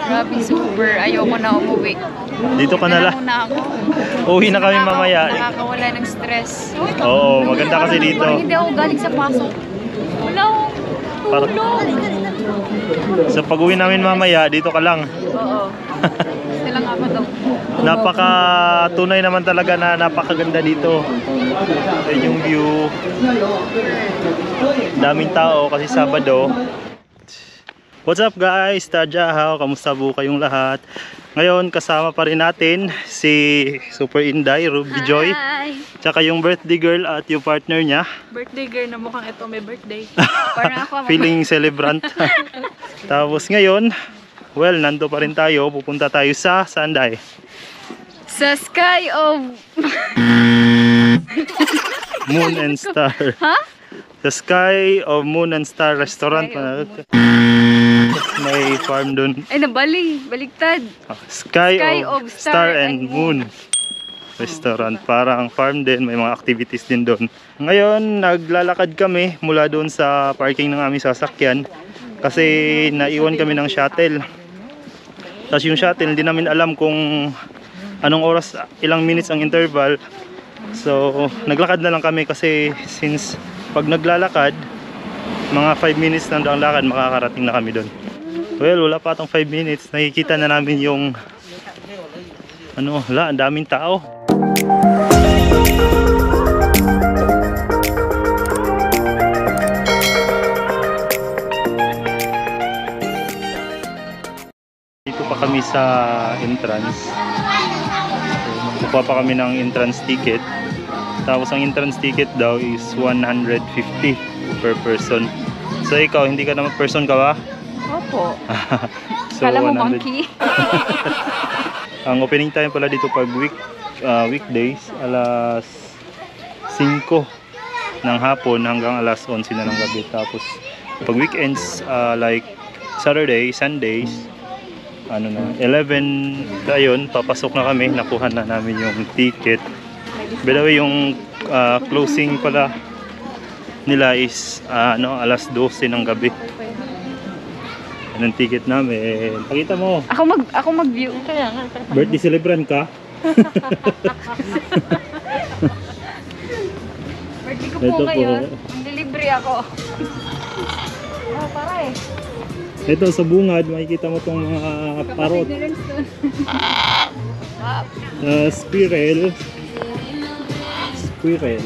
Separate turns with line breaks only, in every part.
Grabe, super. Ayoko na umuwi.
Dito ka na lang.
Muna ako.
Uwi na kami mamaya.
Nakakawala ng stress.
Oo, maganda kasi dito.
Hindi ako galing sa pasok. Wala akong tulog.
So pag uwi namin mamaya, dito ka lang.
Oo. Gusto lang ako daw.
Tunay naman talaga na napakaganda dito. Ayun yung view. Daming tao kasi Sabado. What's up guys? Tadyahaw, kamusta po kayong lahat? Ngayon kasama pa rin natin si Super Inday, Ruby Joy.
Hi!
Tsaka yung birthday girl at yung partner niya.
Birthday girl na mukhang ito may birthday. Parang ako.
Feeling celebrant. Tapos ngayon, well, nando pa rin tayo. Pupunta tayo sa Sanday.
Sa Sky of...
Moon and Star.
Ha?
The Sky of Moon and Star Restaurant. May farm dun.
Ay, nabali. Baligtad.
Sky of Star and Moon Restaurant. Parang farm din. May mga activities din dun. Ngayon, naglalakad kami mula dun sa parking ng aming sasakyan. Kasi naiwan kami ng shuttle. Tapos yung shuttle, hindi namin alam kung anong oras, ilang minutes ang interval. So, naglakad na lang kami kasi since pag naglalakad, mga 5 minutes na ang lakad, makakarating na kami doon. Well, wala pa itong 5 minutes. Nakikita na namin yung ang daming tao. Dito pa kami sa entrance. Kukuha pa kami ng entrance ticket. Tapos ang entrance ticket daw is 150 per person. So ikaw, hindi ka naman person ka ba?
Opo.
So,
kala mo
100.
monkey?
Ang opening time pala dito pag weekdays, alas 5 ng hapon hanggang alas 11 na ng gabi. Tapos pag weekends, like Saturday, Sundays, 11 ayun, papasok na kami, nakuha na namin yung ticket. By the way, yung closing pala nila is alas 12 ng gabi. Anong ticket namin? Pakita mo.
Ako mag-view. Kaya nga.
Birthday celebrant ka?
Birthday ko
Ito
po
po.
ngayon. Delivery ako. Para eh.
Ito sa bungad, makikita mo itong mga parot. Squirrel. Squirrel.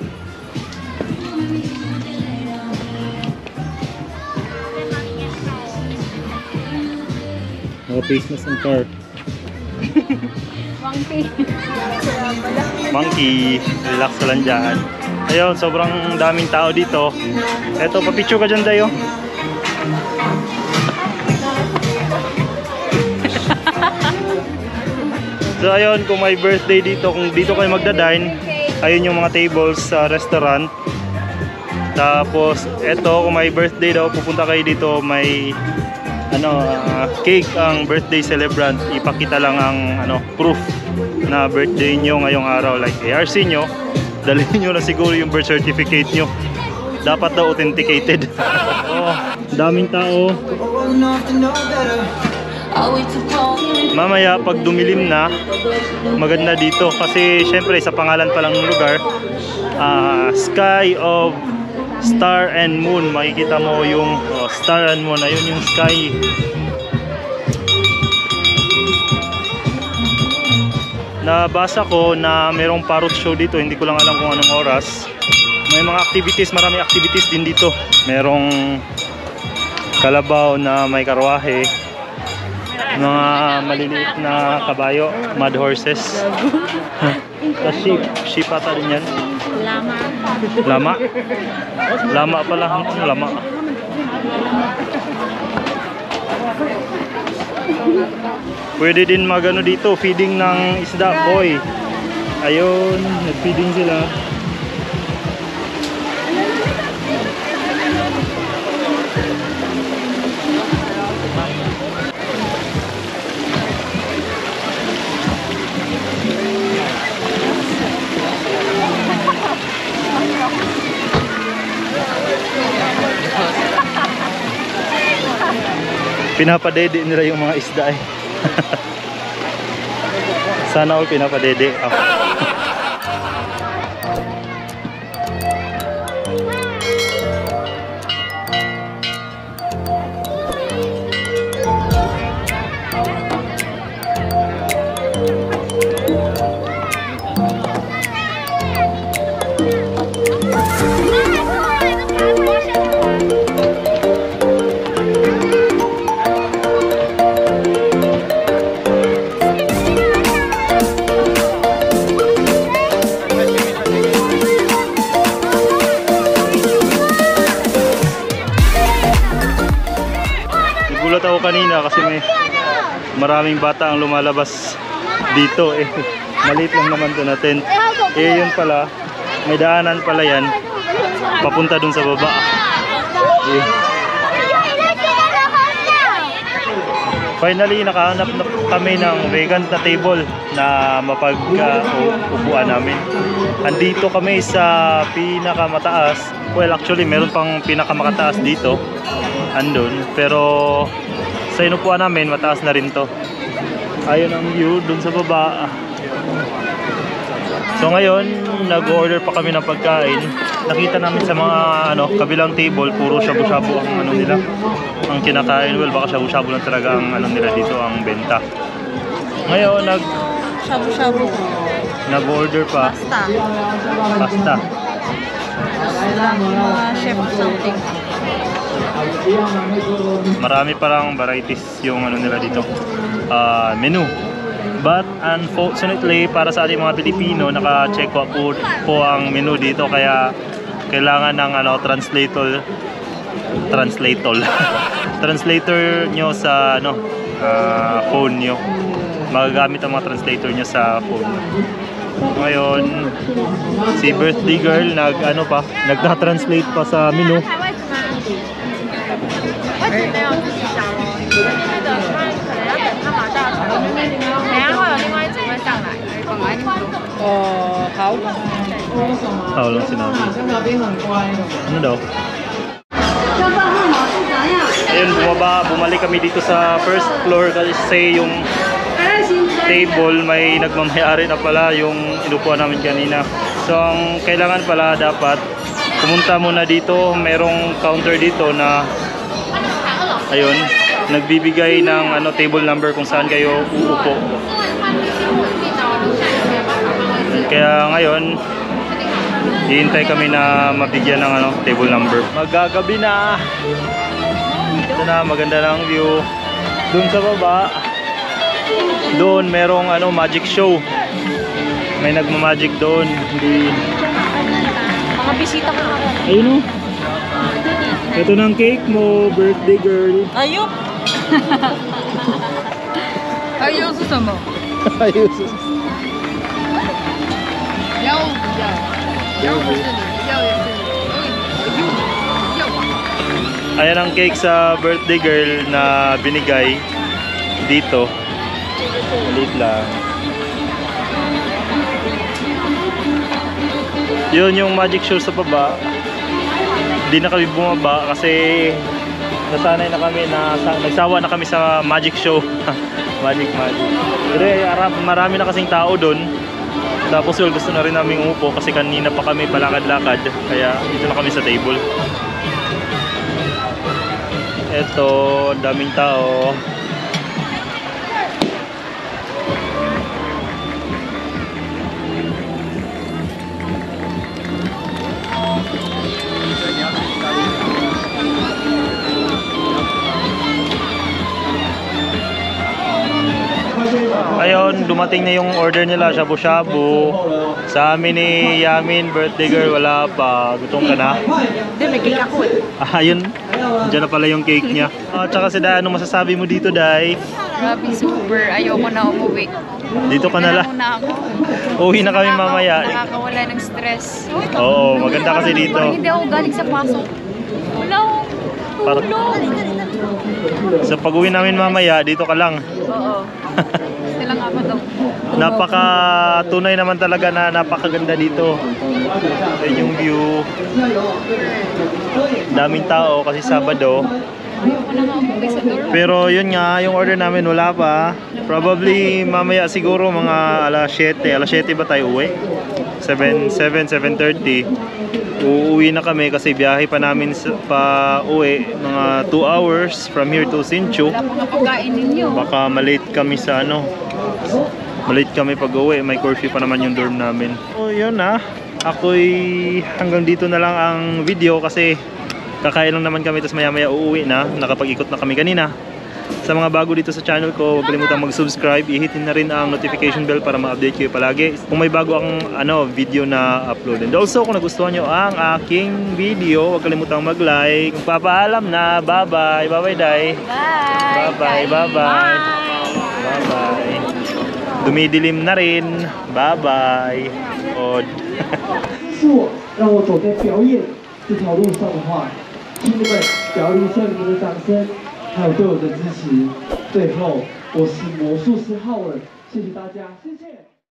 Face mask ang car.
Monkey.
Monkey. Relax ka lang dyan. Ayun, sobrang daming tao dito. Eto, papicture ka dyan tayo. So ayun, kung may birthday dito, kung dito kayo magdadine, ayun yung mga tables sa restaurant. Tapos eto, kung may birthday daw, pupunta kayo dito, may cake ang birthday celebrant. Ipakita lang ang proof na birthday nyo ngayong araw, like ARC nyo. Dalhin nyo na siguro yung birth certificate nyo. Dapat daw authenticated. Daming tao. Mamaya pag dumilim na, maganda dito kasi syempre sa pangalan pa lang ng lugar, Sky of Star and Moon. Makikita mo yung Star and Moon, ayun yung sky. Nabasa ko na merong parrot show dito, hindi ko lang alam kung anong oras. May mga activities, maraming activities din dito. Merong kalabaw na may karwahe, mga maliliit na kabayo, mud horses. Sa sheep ata din yan. Lama pala. Lama. Pwede din magano dito, feeding ng isda, boy. Ayun, nag-feeding sila. Pinapadede nila yung mga isda eh. Sana all pinapadede. Nagulat ako kanina kasi may maraming bata ang lumalabas dito eh. Maliit lang naman to na tent. Eh yun pala, may daanan pala yan papunta dun sa baba. Eh. Finally, nakahanap na kami ng vacant na table na mapag-upuan namin. Andito kami sa pinakamataas. Well, actually, meron pang pinakamakataas dito. Andun. Pero sa inupuan namin, mataas na rin to. Ayun ang view dun sa baba. So ngayon, nag-order pa kami ng pagkain. Nakita namin sa mga kabilang table, puro shabu-shabu ang nila. Ang kinakain. Well, baka shabu-shabu lang talaga ang nila dito, ang benta. Ngayon,
Shabu-shabu.
nag-order pa. Pasta.
Chef something.
Marami parang varieties yung nila dito. Menu. But unfortunately, para sa ating mga Pilipino, naka-check po ang menu dito, kaya kailangan ng translator nyo sa phone nyo. Magagamit ang mga translator nyo sa phone. Ngayon, si birthday girl nagta-translate pa sa menu. Lang sinabi. Ano daw? Ayun, bumalik kami dito sa first floor kasi yung table may nagmamayari na pala yung inupuan namin kanina. So ang kailangan pala dapat pumunta muna dito, merong counter dito na ayun, nagbibigay ng table number kung saan kayo uupo. Kaya ngayon, hihintay kami na mabigyan ng table number. Magagabi na. Ito na, maganda ng view. Doon sa baba, doon merong magic show. May nagma-magic doon.
Mga bisita ko na.
Ayun o. Ito ng cake mo, birthday girl.
Ayup! Ayup sa mo?
Ayos. Ayan ang cake sa birthday girl na binigay dito. Maliit lang. Yun yung magic show sa baba. Hindi na kami bumaba kasi nasanay na kami nagsawa na kami sa magic show. magic. Pero marami na kasing tao doon. Tapos gusto na rin namin umupo kasi kanina pa kami palakad-lakad. Kaya dito na kami sa table. Eto, daming tao. Ayun, dumating na yung order nila, shabu-shabu. Sa amin ni Yamin, birthday girl, wala pa. Gutom ka na?
Hindi, may cake ako eh.
Ayun, dyan na pala yung cake niya. Tsaka si Day, ano masasabi mo dito, Day?
Grabe, super. Ayoko na umuwi.
Dito ka na lang.
Muna ako.
Uwi na kami mamaya.
Nakakawala ng stress.
Oo, maganda kasi dito.
Hindi ako galing sa pasok. Wala akong tulog.
Sa pag-uwi namin mamaya, dito ka lang.
Oo. Sila nga ako daw.
Napaka-tunay naman talaga na napakaganda dito. Ayun yung view. Daming tao kasi Sabado.
Ayoko na nga umuwi sa dorm.
Pero yun nga, yung order namin wala pa. Probably mamaya siguro mga alas 7. Alas 7 ba tayo uwi? 7:30. Uuwi na kami kasi biyahe pa namin pa uwi. Mga 2 hours from here to Sinchu.
Wala pong napagkain ninyo.
Baka malate kami sa ano. Malate kami pag uwi. May curfew pa naman yung dorm namin. So yun na. Ako'y hanggang dito na lang ang video kasi kakain lang naman kami tapos maya maya uuwi na. Nakapag-ikot na kami kanina. Sa mga bago dito sa channel ko, huwag kalimutang mag-subscribe. I-hitin na rin ang notification bell para ma-update kayo palagi kung may bago akong video na upload. And also kung nagustuhan nyo ang aking video, huwag kalimutang mag-like. Magpapaalam na. Bye-bye. Bye-bye, Day.
Bye!
Bye-bye. Bye-bye. Bye-bye. Dumidilim na rin. Bye-bye. Od.
是我让我走在表演这条路上的话，请你们不要吝啬你们的掌声，还有对我的支持。最后，我是魔术师浩尔，谢谢大家，谢谢。